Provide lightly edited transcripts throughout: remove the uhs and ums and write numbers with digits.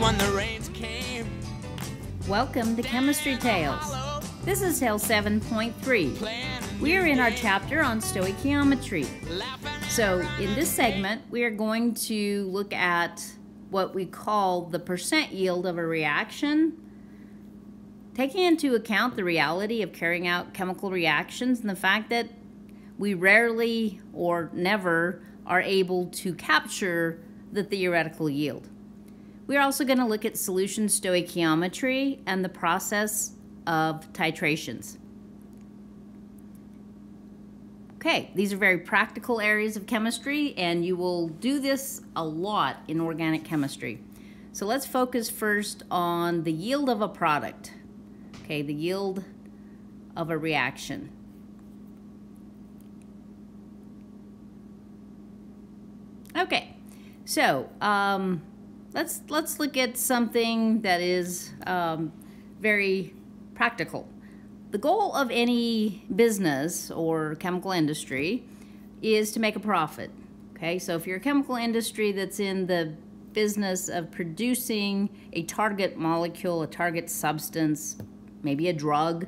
when the rains came. Welcome to Chemistry Tales. This is Tale 7.3. We are in our chapter on stoichiometry. So in this segment, we are going to look at what we call the percent yield of a reaction, taking into account the reality of carrying out chemical reactions and the fact that we rarely or never are able to capture the theoretical yield. We're also going to look at solution stoichiometry and the process of titrations. Okay, these are very practical areas of chemistry, and you will do this a lot in organic chemistry. So let's focus first on the yield of a product. Okay, the yield of a reaction. Okay, so let's look at something that is very practical. The goal of any business or chemical industry is to make a profit. Okay, so if you're a chemical industry that's in the business of producing a target molecule, a target substance, maybe a drug,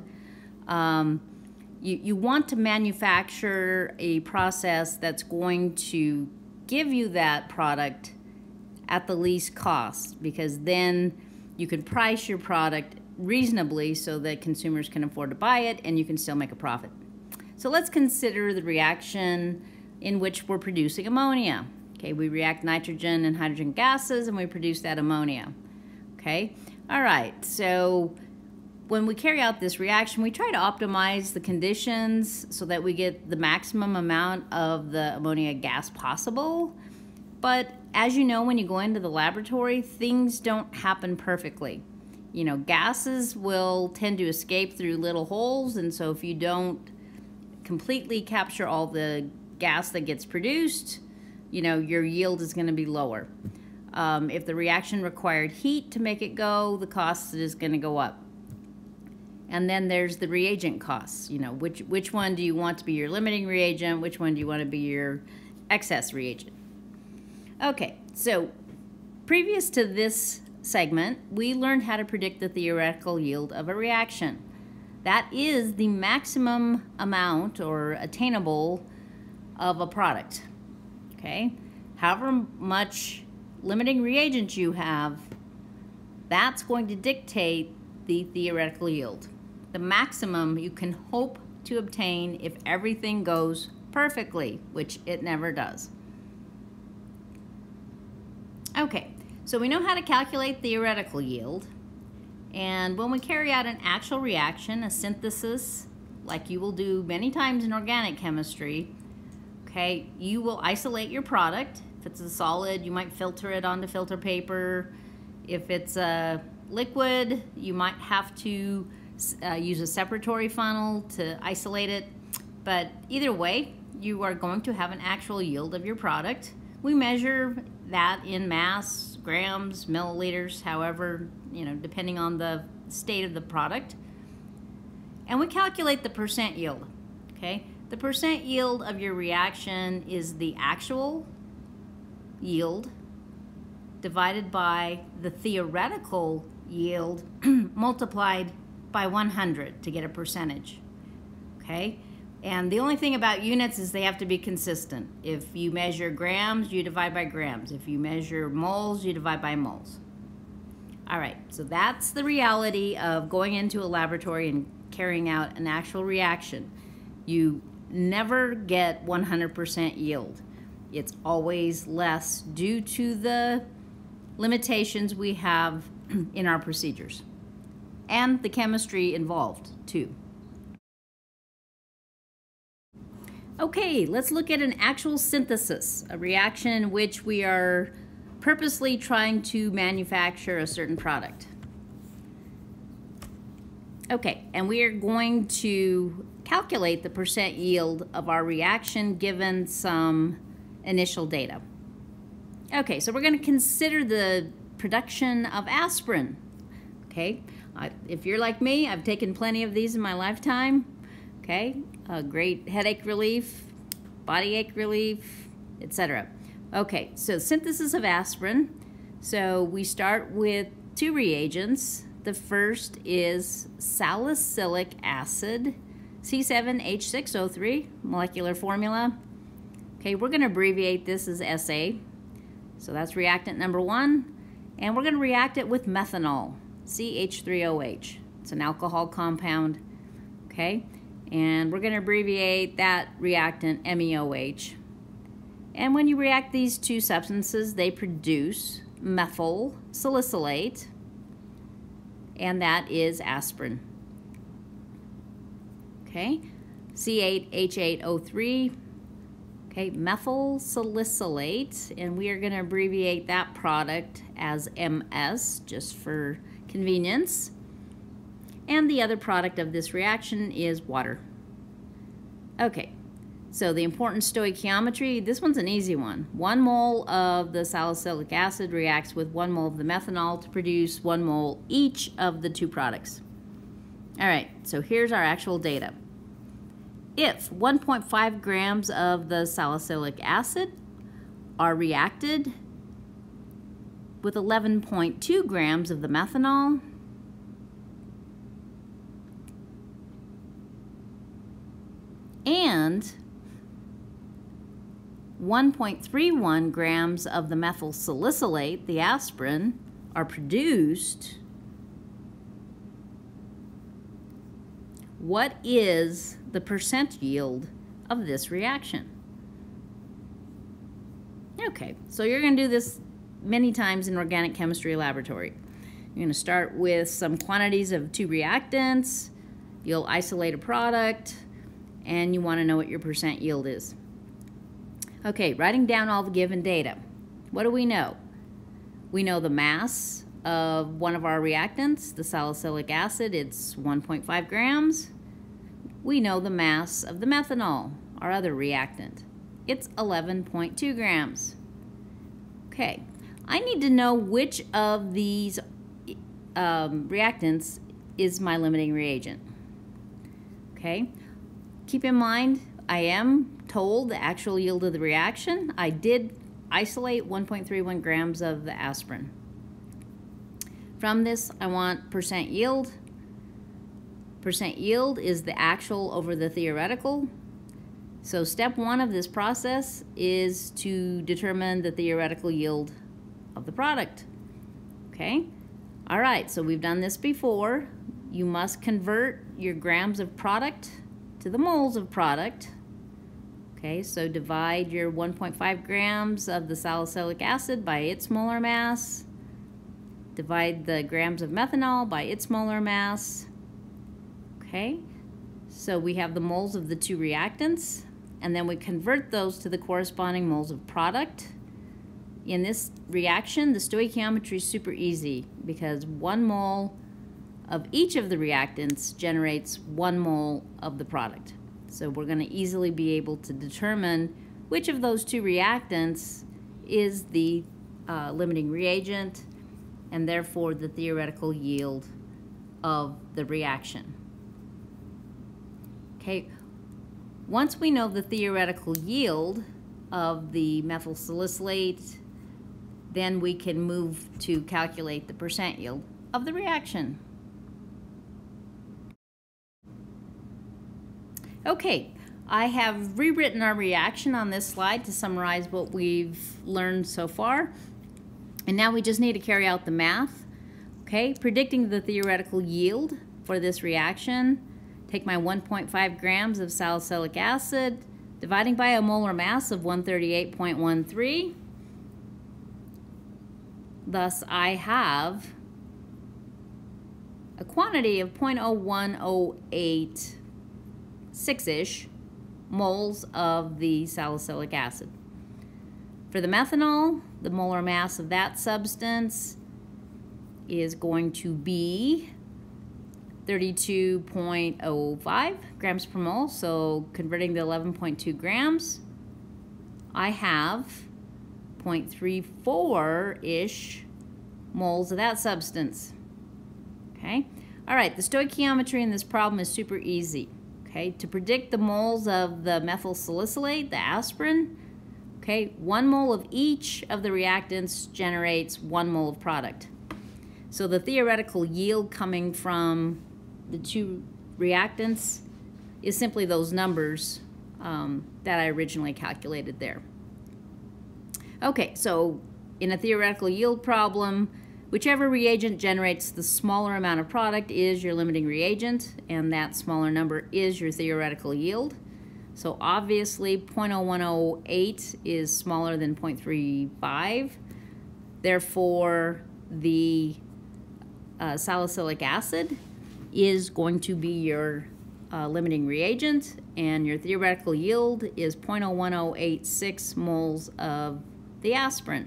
you want to manufacture a process that's going to give you that product at the least cost, because then you can price your product reasonably so that consumers can afford to buy it and you can still make a profit. So let's consider the reaction in which we're producing ammonia. Okay, we react nitrogen and hydrogen gases and we produce that ammonia. Okay, all right, so when we carry out this reaction, we try to optimize the conditions so that we get the maximum amount of the ammonia gas possible. But as you know, when you go into the laboratory, things don't happen perfectly. You know, gases will tend to escape through little holes, and so if you don't completely capture all the gas that gets produced, you know, your yield is going to be lower. If the reaction required heat to make it go, the cost is going to go up. And then there's the reagent costs. You know, which one do you want to be your limiting reagent? Which one do you want to be your excess reagent? Okay, so previous to this segment, we learned how to predict the theoretical yield of a reaction. That is the maximum amount or attainable of a product. Okay, however much limiting reagent you have, that's going to dictate the theoretical yield. The maximum you can hope to obtain if everything goes perfectly, which it never does. Okay, so we know how to calculate theoretical yield, and when we carry out an actual reaction, a synthesis, like you will do many times in organic chemistry, okay, you will isolate your product. If it's a solid, you might filter it onto filter paper. If it's a liquid, you might have to use a separatory funnel to isolate it. But either way, you are going to have an actual yield of your product. We measure that in mass, grams, milliliters, however, you know, depending on the state of the product. And we calculate the percent yield, okay? The percent yield of your reaction is the actual yield divided by the theoretical yield multiplied by 100 to get a percentage, okay? And the only thing about units is they have to be consistent. If you measure grams, you divide by grams. If you measure moles, you divide by moles. All right, so that's the reality of going into a laboratory and carrying out an actual reaction. You never get 100% yield. It's always less due to the limitations we have in our procedures and the chemistry involved too. Okay, let's look at an actual synthesis, a reaction in which we are purposely trying to manufacture a certain product. Okay, and we are going to calculate the percent yield of our reaction given some initial data. Okay, so we're going to consider the production of aspirin. Okay, if you're like me, I've taken plenty of these in my lifetime. Okay, great headache relief, body ache relief, etc. Okay, so synthesis of aspirin. So we start with two reagents. The first is salicylic acid, C7H6O3, molecular formula. Okay, we're going to abbreviate this as SA. So that's reactant number one. And we're going to react it with methanol, CH3OH. It's an alcohol compound. Okay, and we're going to abbreviate that reactant MEOH. And when you react these two substances, they produce methyl salicylate, and that is aspirin. Okay, C8H8O3, okay, methyl salicylate, and we are going to abbreviate that product as MS, just for convenience. And the other product of this reaction is water. Okay, so the important stoichiometry, this one's an easy one. 1 mole of the salicylic acid reacts with 1 mole of the methanol to produce 1 mole each of the two products. All right, so here's our actual data. If 1.5 grams of the salicylic acid are reacted with 11.2 grams of the methanol, and 1.31 grams of the methyl salicylate, the aspirin, are produced, what is the percent yield of this reaction? Okay, so you're going to do this many times in organic chemistry laboratory. You're going to start with some quantities of two reactants. You'll isolate a product, and you want to know what your percent yield is. Okay, writing down all the given data. What do we know? We know the mass of one of our reactants, the salicylic acid, it's 1.5 grams. We know the mass of the methanol, our other reactant. It's 11.2 grams. Okay, I need to know which of these reactants is my limiting reagent. Okay, keep in mind, I am told the actual yield of the reaction. I did isolate 1.31 grams of the aspirin. From this, I want percent yield. Percent yield is the actual over the theoretical. So step one of this process is to determine the theoretical yield of the product. Okay? All right, so we've done this before. You must convert your grams of product to the moles of product. Okay, so divide your 1.5 grams of the salicylic acid by its molar mass. Divide the grams of methanol by its molar mass. Okay, so we have the moles of the two reactants, and then we convert those to the corresponding moles of product. In this reaction, the stoichiometry is super easy because 1 mole of each of the reactants generates 1 mole of the product. So we're going to easily be able to determine which of those two reactants is the limiting reagent, and therefore the theoretical yield of the reaction. Okay, once we know the theoretical yield of the methyl salicylate, then we can move to calculate the percent yield of the reaction. Okay, I have rewritten our reaction on this slide to summarize what we've learned so far. And now we just need to carry out the math. Okay, predicting the theoretical yield for this reaction. Take my 1.5 grams of salicylic acid, dividing by a molar mass of 138.13. Thus, I have a quantity of 0.0108 6-ish moles of the salicylic acid. For the methanol, the molar mass of that substance is going to be 32.05 grams per mole, so converting the 11.2 grams, I have 0.34-ish moles of that substance. Okay? All right, the stoichiometry in this problem is super easy. Okay, to predict the moles of the methyl salicylate, the aspirin, Okay, 1 mole of each of the reactants generates 1 mole of product. So the theoretical yield coming from the two reactants is simply those numbers that I originally calculated there. Okay, so in a theoretical yield problem, whichever reagent generates the smaller amount of product is your limiting reagent, and that smaller number is your theoretical yield. So obviously 0.0108 is smaller than 0.35. Therefore, the salicylic acid is going to be your limiting reagent, and your theoretical yield is 0.01086 moles of the aspirin.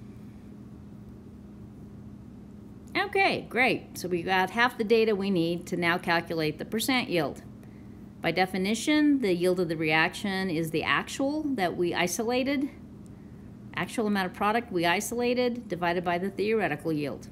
Okay, great. So we got half the data we need to now calculate the percent yield. By definition, the yield of the reaction is the actual that we isolated, actual amount of product we isolated, divided by the theoretical yield.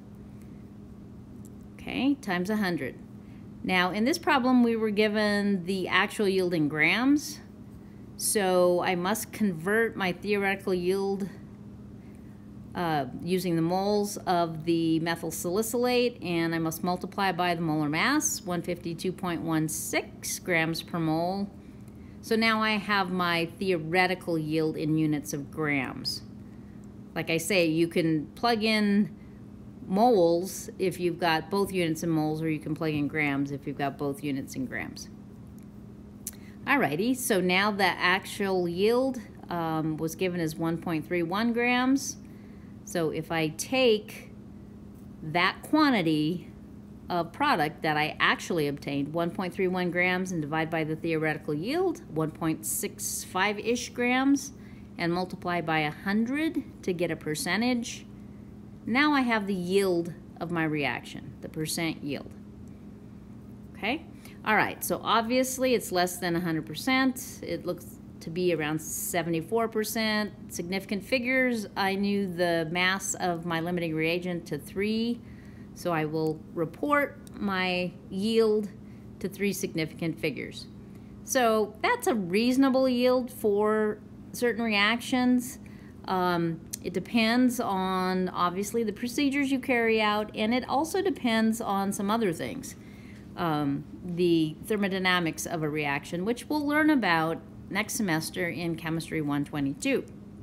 Okay, times 100. Now, in this problem, we were given the actual yield in grams, so I must convert my theoretical yield using the moles of the methyl salicylate, and I must multiply by the molar mass, 152.16 grams per mole. So now I have my theoretical yield in units of grams. Like I say, you can plug in moles if you've got both units in moles, or you can plug in grams if you've got both units in grams. Alrighty, so now the actual yield was given as 1.31 grams. So if I take that quantity of product that I actually obtained, 1.31 grams, and divide by the theoretical yield, 1.65-ish grams, and multiply by 100 to get a percentage, now I have the yield of my reaction, the percent yield. Okay? All right, so obviously it's less than 100%. It looks to be around 74%. Significant figures, I knew the mass of my limiting reagent to 3, so I will report my yield to 3 significant figures. So that's a reasonable yield for certain reactions. It depends on, obviously, the procedures you carry out, and it also depends on some other things. The thermodynamics of a reaction, which we'll learn about next semester in Chemistry 122.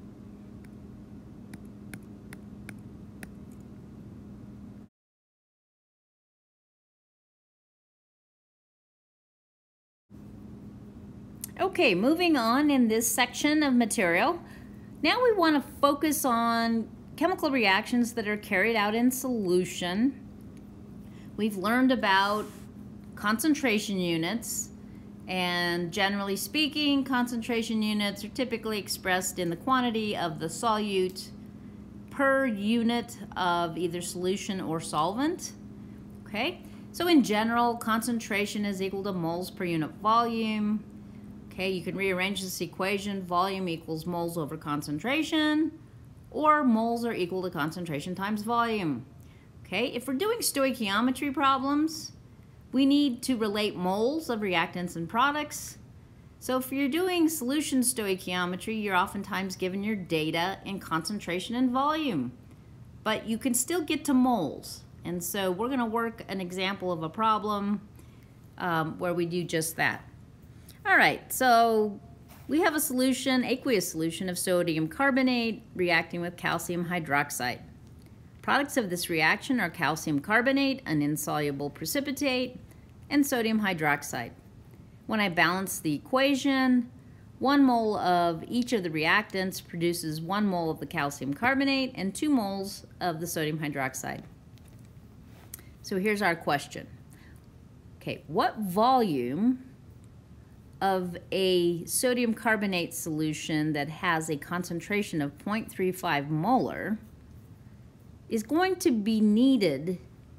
Okay, moving on in this section of material. Now we want to focus on chemical reactions that are carried out in solution. We've learned about concentration units, and generally speaking, concentration units are typically expressed in the quantity of the solute per unit of either solution or solvent. Okay, so in general, concentration is equal to moles per unit volume. Okay, you can rearrange this equation, volume equals moles over concentration, or moles are equal to concentration times volume. Okay, if we're doing stoichiometry problems, we need to relate moles of reactants and products. So if you're doing solution stoichiometry, you're oftentimes given your data in concentration and volume, but you can still get to moles. And so we're going to work an example of a problem where we do just that. All right, so we have a solution, aqueous solution of sodium carbonate reacting with calcium hydroxide. Products of this reaction are calcium carbonate, an insoluble precipitate, and sodium hydroxide. When I balance the equation, 1 mole of each of the reactants produces 1 mole of the calcium carbonate and 2 moles of the sodium hydroxide. So here's our question. Okay, what volume of a sodium carbonate solution that has a concentration of 0.35 molar is going to be needed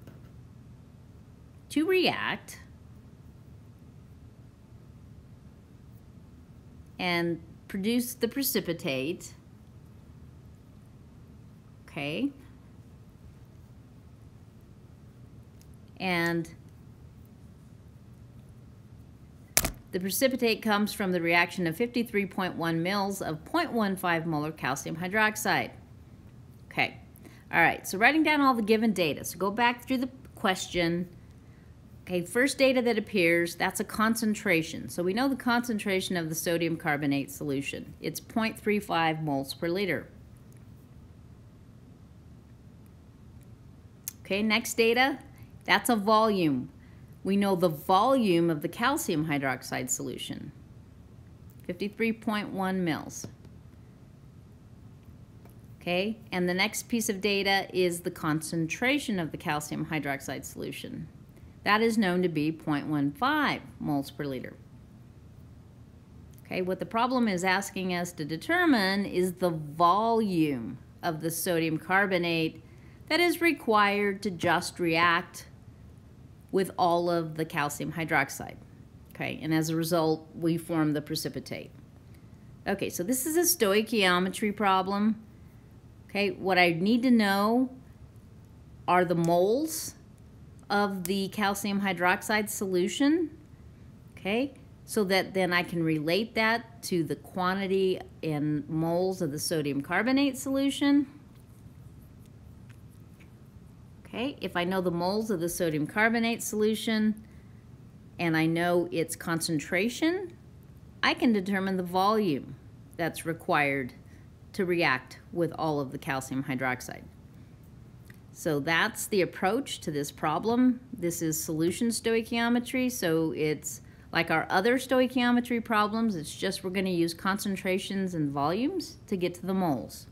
to react and produce the precipitate, okay, The precipitate comes from the reaction of 53.1 mils of 0.15 molar calcium hydroxide. Okay, all right, so writing down all the given data. So go back through the question. Okay, first data that appears, that's a concentration. So we know the concentration of the sodium carbonate solution. It's 0.35 moles per liter. Okay, next data, that's a volume. We know the volume of the calcium hydroxide solution, 53.1 mils. Okay, and the next piece of data is the concentration of the calcium hydroxide solution. That is known to be 0.15 moles per liter. Okay, what the problem is asking us to determine is the volume of the sodium carbonate that is required to just react with all of the calcium hydroxide. Okay, and as a result, we form the precipitate. Okay, so this is a stoichiometry problem. Okay, what I need to know are the moles of the calcium hydroxide solution, okay, so that then I can relate that to the quantity in moles of the sodium carbonate solution. Okay, if I know the moles of the sodium carbonate solution and I know its concentration, I can determine the volume that's required to react with all of the calcium hydroxide. So that's the approach to this problem. This is solution stoichiometry, so it's like our other stoichiometry problems, it's just we're going to use concentrations and volumes to get to the moles.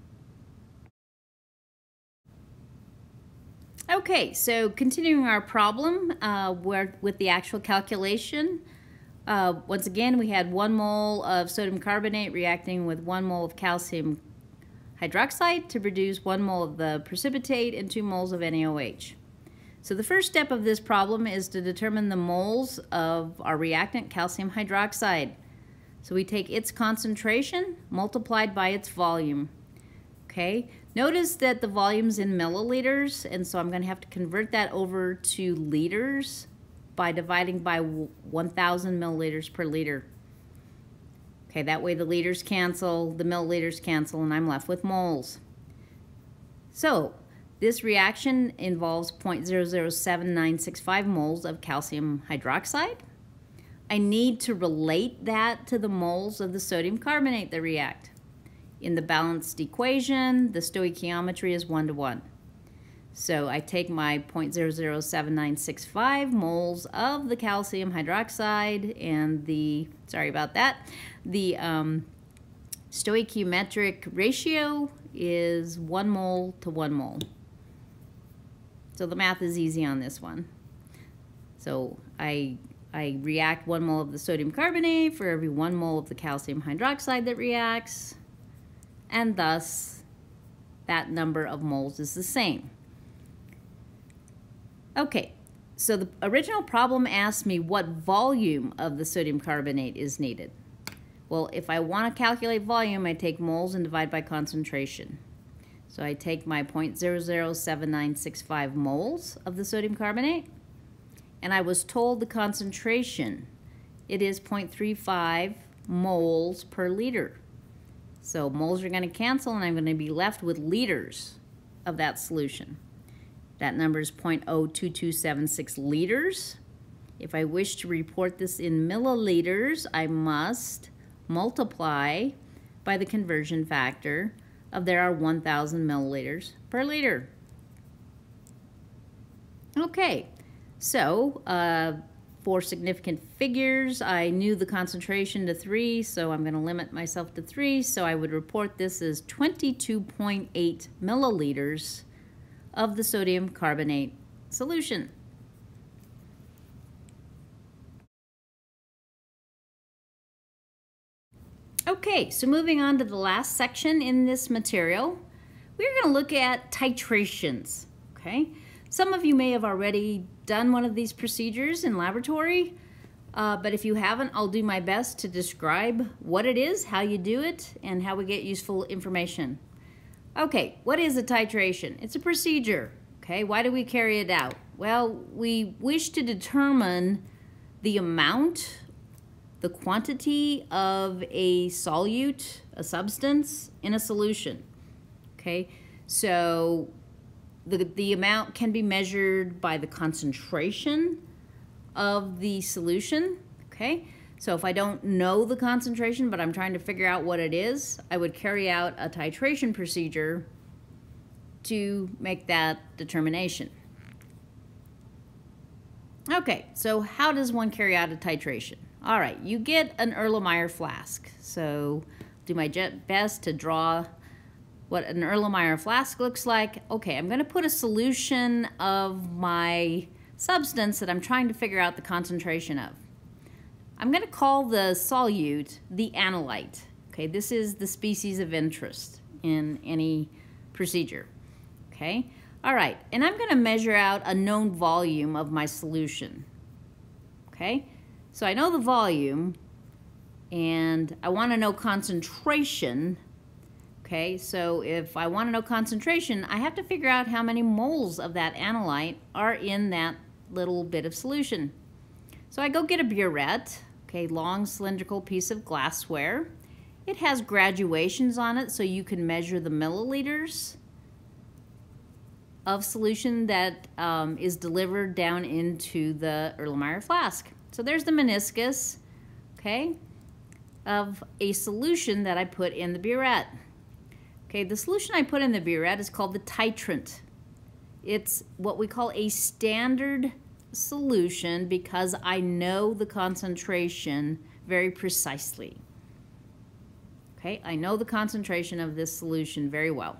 Okay, so continuing our problem with the actual calculation. Once again, we had 1 mole of sodium carbonate reacting with 1 mole of calcium hydroxide to produce 1 mole of the precipitate and 2 moles of NaOH. So the first step of this problem is to determine the moles of our reactant calcium hydroxide. So we take its concentration multiplied by its volume. Okay, notice that the volume's in milliliters, and so I'm going to have to convert that over to liters by dividing by 1,000 milliliters per liter. Okay, that way the liters cancel, the milliliters cancel, and I'm left with moles. So this reaction involves 0.007965 moles of calcium hydroxide. I need to relate that to the moles of the sodium carbonate that react. In the balanced equation, the stoichiometry is 1 to 1. So I take my 0.007965 moles of the calcium hydroxide and the, sorry about that, the stoichiometric ratio is 1 mole to 1 mole. So the math is easy on this one. So I react 1 mole of the sodium carbonate for every 1 mole of the calcium hydroxide that reacts, and thus that number of moles is the same. Okay, so the original problem asked me what volume of the sodium carbonate is needed. Well, if I want to calculate volume, I take moles and divide by concentration. So I take my 0.007965 moles of the sodium carbonate, and I was told the concentration, it is 0.35 moles per liter. So moles are going to cancel, and I'm going to be left with liters of that solution. That number is 0.02276 liters. If I wish to report this in milliliters, I must multiply by the conversion factor of there are 1,000 milliliters per liter. Okay, so for significant figures, I knew the concentration to 3, so I'm going to limit myself to 3. So I would report this as 22.8 milliliters of the sodium carbonate solution. Okay, so moving on to the last section in this material, we're going to look at titrations. Okay, some of you may have already done one of these procedures in laboratory, but if you haven't, I'll do my best to describe what it is, how you do it, and how we get useful information. Okay, what is a titration? It's a procedure. Okay, why do we carry it out? Well, we wish to determine the amount the quantity of a solute, a substance, in a solution. Okay, so the amount can be measured by the concentration of the solution. Okay, so if I don't know the concentration, but I'm trying to figure out what it is, I would carry out a titration procedure to make that determination. Okay, so how does one carry out a titration? All right, you get an Erlenmeyer flask. So do my best to draw what an Erlenmeyer flask looks like. Okay, I'm going to put a solution of my substance that I'm trying to figure out the concentration of. I'm going to call the solute the analyte. Okay, this is the species of interest in any procedure. Okay, all right, and I'm going to measure out a known volume of my solution. Okay, so I know the volume, and I want to know concentration. Okay, so if I want to know concentration, I have to figure out how many moles of that analyte are in that little bit of solution. So I go get a burette, okay, long cylindrical piece of glassware. It has graduations on it so you can measure the milliliters of solution that is delivered down into the Erlenmeyer flask. So there's the meniscus, okay, of a solution that I put in the burette. Okay, the solution I put in the burette is called the titrant. It's what we call a standard solution because I know the concentration very precisely. Okay, I know the concentration of this solution very well.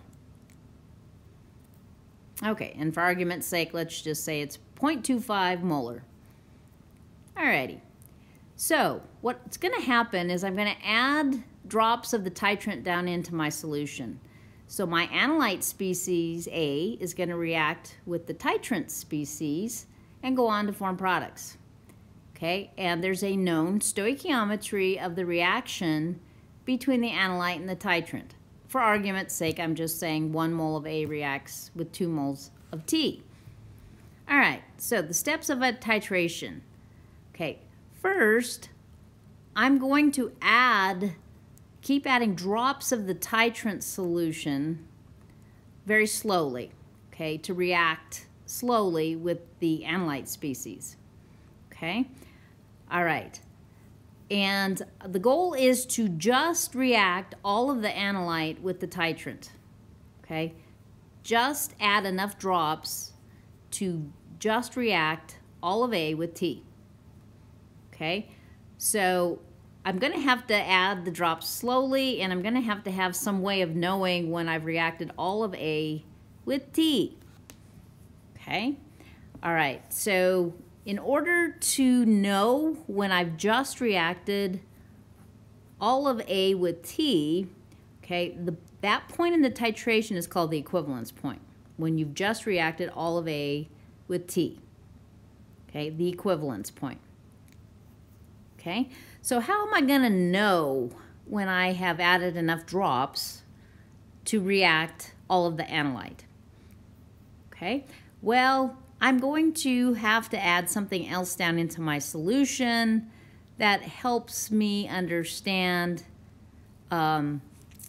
Okay, and for argument's sake, let's just say it's 0.25 molar. Alrighty, so what's going to happen is I'm going to add drops of the titrant down into my solution. So my analyte species A is going to react with the titrant species and go on to form products. Okay, and there's a known stoichiometry of the reaction between the analyte and the titrant. For argument's sake, I'm just saying 1 mole of A reacts with 2 moles of T. All right, so the steps of a titration. Okay, first, I'm going to keep adding drops of the titrant solution very slowly, okay, to react slowly with the analyte species. Okay, all right. And the goal is to just react all of the analyte with the titrant, okay? Just add enough drops to just react all of A with T, okay? So I'm going to have to add the drops slowly, and I'm going to have some way of knowing when I've reacted all of A with T, okay? All right, so in order to know when I've just reacted all of A with T, okay, that point in the titration is called the equivalence point, when you've just reacted all of A with T, okay, the equivalence point. Okay, so how am I going to know when I have added enough drops to react all of the analyte? Okay, well, I'm going to have to add something else down into my solution that helps me understand when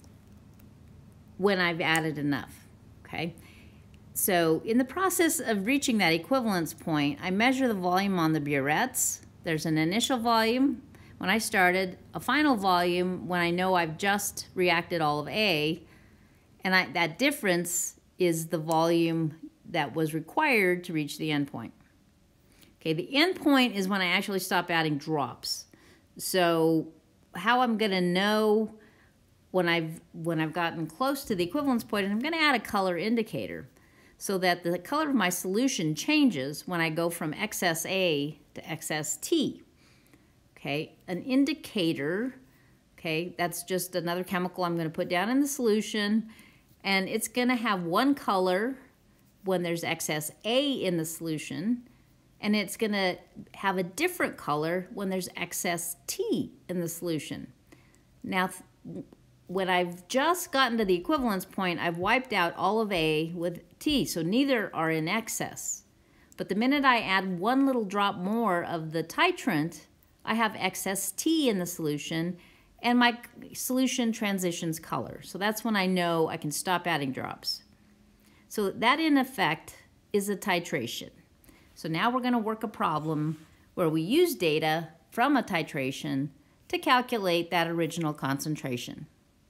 I've added enough, okay? So in the process of reaching that equivalence point, I measure the volume on the burettes. There's an initial volume when I started, a final volume when I know I've just reacted all of A, and that difference is the volume that was required to reach the endpoint. Okay, the endpoint is when I actually stop adding drops. So how I'm going to know when I've gotten close to the equivalence point, and I'm going to add a color indicator so that the color of my solution changes when I go from excess A to excess T. Okay, an indicator, okay, that's just another chemical I'm going to put down in the solution, and it's going to have one color when there's excess A in the solution, and it's going to have a different color when there's excess T in the solution. Now, when I've just gotten to the equivalence point, I've wiped out all of A with T, so neither are in excess. But the minute I add one little drop more of the titrant, I have excess T in the solution, and my solution transitions color. So that's when I know I can stop adding drops. So that, in effect, is a titration. So now we're going to work a problem where we use data from a titration to calculate that original concentration.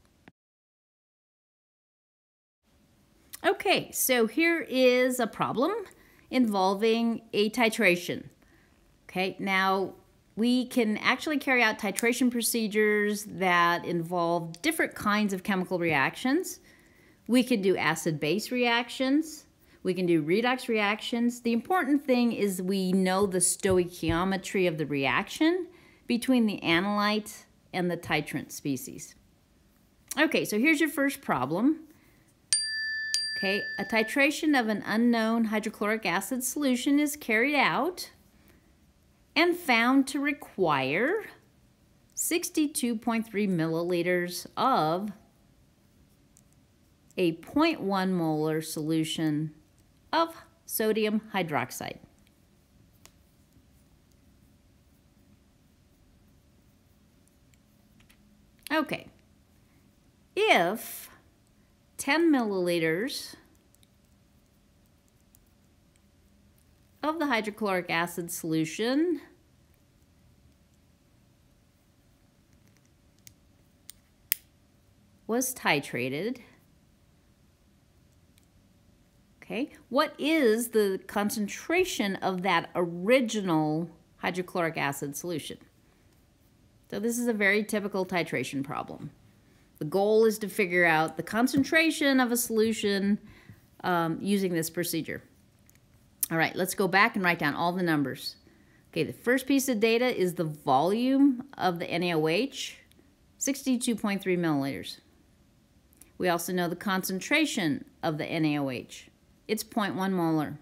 Okay, so here is a problem involving a titration. Okay, now we can actually carry out titration procedures that involve different kinds of chemical reactions. We can do acid-base reactions. We can do redox reactions. The important thing is we know the stoichiometry of the reaction between the analyte and the titrant species. Okay, so here's your first problem. Okay, a titration of an unknown hydrochloric acid solution is carried out and found to require 62.3 milliliters of a 0.1 molar solution of sodium hydroxide. Okay, if 10 milliliters of the hydrochloric acid solution was titrated, okay, what is the concentration of that original hydrochloric acid solution? So this is a very typical titration problem. The goal is to figure out the concentration of a solution using this procedure. All right, let's go back and write down all the numbers. Okay, the first piece of data is the volume of the NaOH, 62.3 milliliters. We also know the concentration of the NaOH. It's 0.1 molar.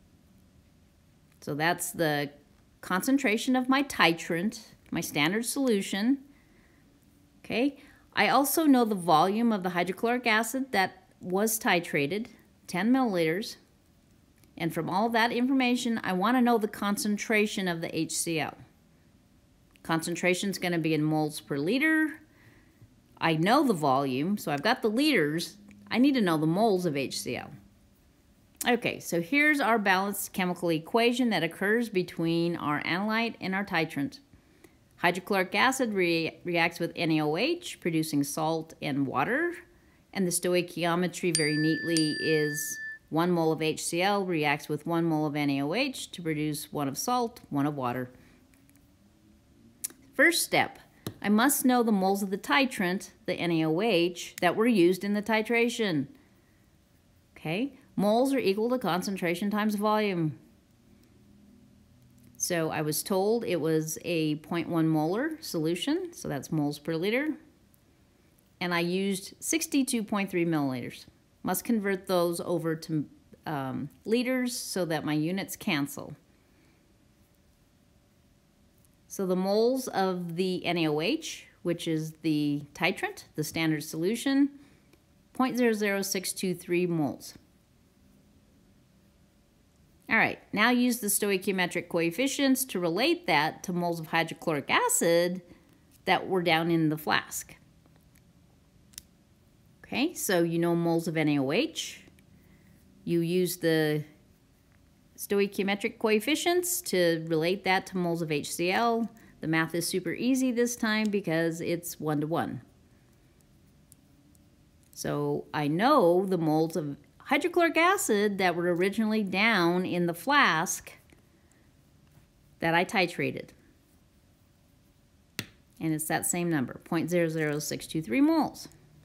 So that's the concentration of my titrant, my standard solution. Okay, I also know the volume of the hydrochloric acid that was titrated, 10 milliliters. And from all that information, I want to know the concentration of the HCl. Concentration is going to be in moles per liter. I know the volume, so I've got the liters. I need to know the moles of HCl. Okay, so here's our balanced chemical equation that occurs between our analyte and our titrant. Hydrochloric acid reacts with NaOH, producing salt and water. And the stoichiometry very neatly is 1 mole of HCl reacts with 1 mole of NaOH to produce 1 of salt, 1 of water. First step, I must know the moles of the titrant, the NaOH, that were used in the titration. Okay, moles are equal to concentration times volume. So I was told it was a 0.1 molar solution, so that's moles per liter. And I used 62.3 milliliters. Must convert those over to liters so that my units cancel. So the moles of the NaOH, which is the titrant, the standard solution, 0.00623 moles. All right, now use the stoichiometric coefficients to relate that to moles of hydrochloric acid that were down in the flask. Okay, so you know moles of NaOH. You use the stoichiometric coefficients to relate that to moles of HCl. The math is super easy this time because it's 1-to-1. So I know the moles of hydrochloric acid that were originally down in the flask that I titrated. And it's that same number, 0.00623 moles.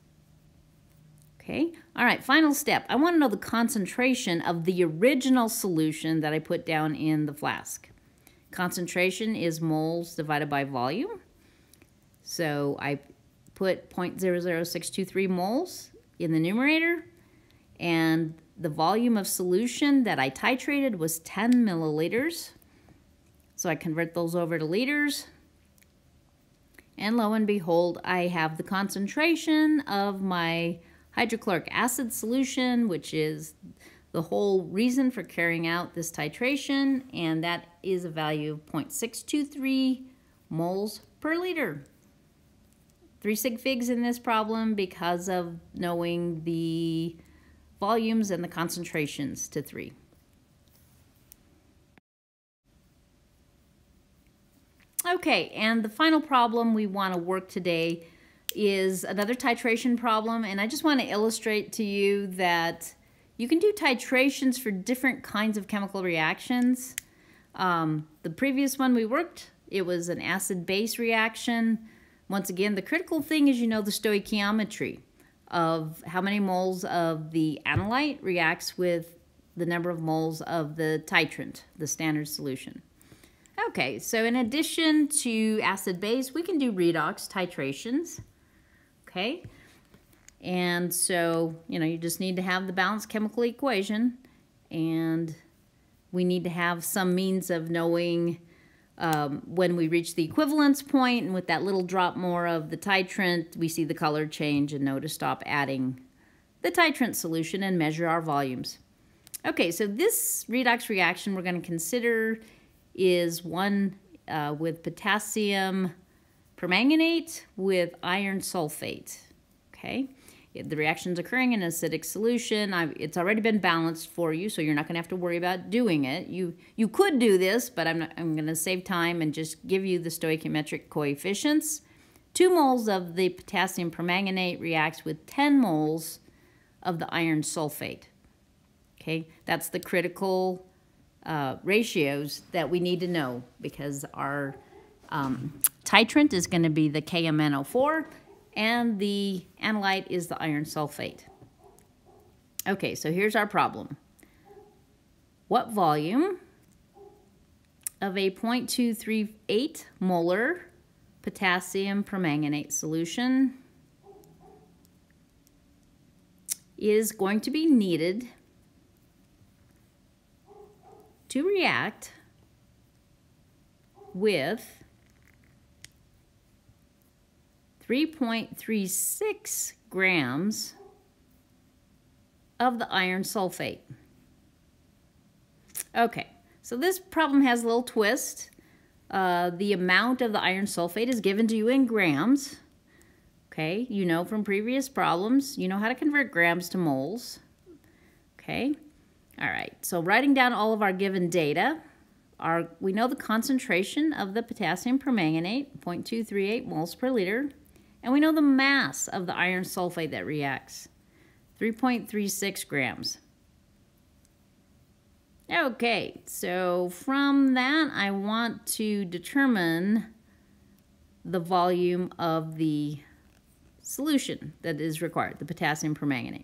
Okay, all right, final step. I want to know the concentration of the original solution that I put down in the flask. Concentration is moles divided by volume. So I put 0.00623 moles in the numerator, and the volume of solution that I titrated was 10 milliliters. So I convert those over to liters. And lo and behold, I have the concentration of my hydrochloric acid solution, which is the whole reason for carrying out this titration, and that is a value of 0.623 moles per liter. 3 sig figs in this problem because of knowing the volumes and the concentrations to 3. Okay, and the final problem we want to work today is another titration problem, and I just want to illustrate to you that you can do titrations for different kinds of chemical reactions. The previous one we worked, it was an acid-base reaction. Once again, the critical thing is you know the stoichiometry of how many moles of the analyte reacts with the number of moles of the titrant, the standard solution. Okay, so in addition to acid-base, we can do redox titrations. Okay, and so, you know, you just need to have the balanced chemical equation, and we need to have some means of knowing when we reach the equivalence point, and with that little drop more of the titrant, we see the color change and know to stop adding the titrant solution and measure our volumes. Okay, so this redox reaction we're going to consider is one with potassium permanganate with iron sulfate. Okay, the reaction's occurring in an acidic solution. It's already been balanced for you, so you're not going to have to worry about doing it. You could do this, but I'm going to save time and just give you the stoichiometric coefficients. 2 moles of the potassium permanganate reacts with 10 moles of the iron sulfate. Okay, that's the critical ratios that we need to know because our titrant is going to be the KMnO4 and the analyte is the iron sulfate. Okay, so here's our problem. What volume of a 0.238 molar potassium permanganate solution is going to be needed to react with 3.36 grams of the iron sulfate? Okay, so this problem has a little twist. The amount of the iron sulfate is given to you in grams. Okay, you know from previous problems, you know how to convert grams to moles. Okay. All right, so writing down all of our given data, we know the concentration of the potassium permanganate, 0.238 moles per liter, and we know the mass of the iron sulfate that reacts, 3.36 grams. Okay, so from that, I want to determine the volume of the solution that is required, the potassium permanganate.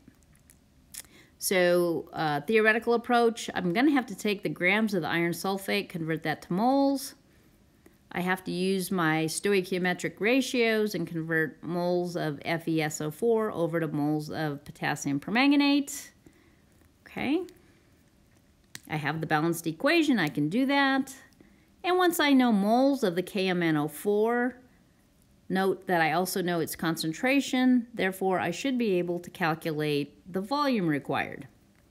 So theoretical approach, I'm going to have to take the grams of the iron sulfate, convert that to moles. I have to use my stoichiometric ratios and convert moles of FeSO4 over to moles of potassium permanganate. Okay. I have the balanced equation, I can do that. And once I know moles of the KMnO4, note that I also know its concentration, therefore I should be able to calculate the volume required.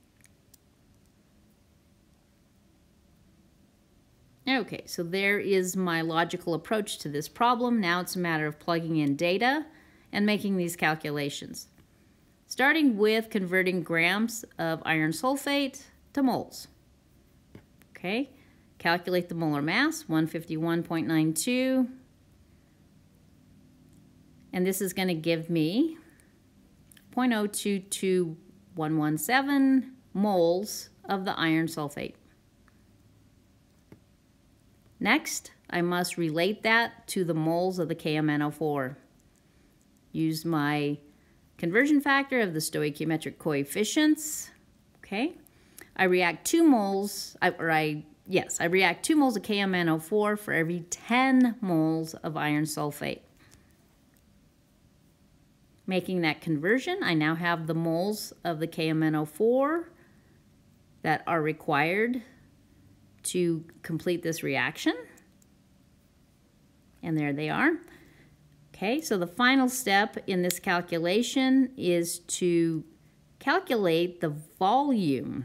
Okay, so there is my logical approach to this problem. Now it's a matter of plugging in data and making these calculations. Starting with converting grams of iron sulfate to moles. Okay, calculate the molar mass, 151.92. And this is going to give me 0.022117 moles of the iron sulfate. Next, I must relate that to the moles of the KMnO4. Use my conversion factor of the stoichiometric coefficients. Okay, I react 2 moles, I react 2 moles of KMnO4 for every 10 moles of iron sulfate. Making that conversion, I now have the moles of the KMnO4 that are required to complete this reaction. And there they are. Okay, so the final step in this calculation is to calculate the volume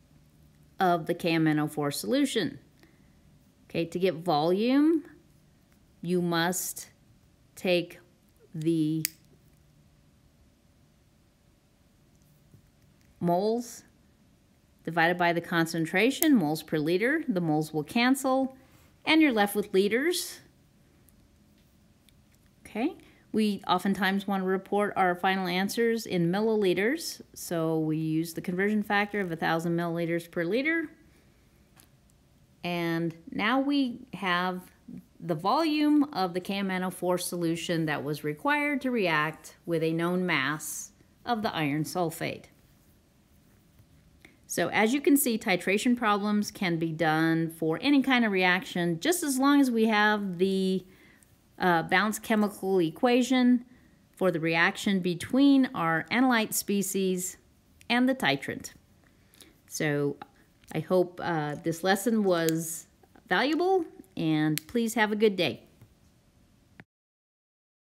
of the KMnO4 solution. Okay, to get volume, you must take the moles divided by the concentration, moles per liter. The moles will cancel, and you're left with liters. Okay, we oftentimes want to report our final answers in milliliters, so we use the conversion factor of 1,000 milliliters per liter. And now we have the volume of the KMnO4 solution that was required to react with a known mass of the iron sulfate. So as you can see, titration problems can be done for any kind of reaction, just as long as we have the balanced chemical equation for the reaction between our analyte species and the titrant. So I hope this lesson was valuable, and please have a good day.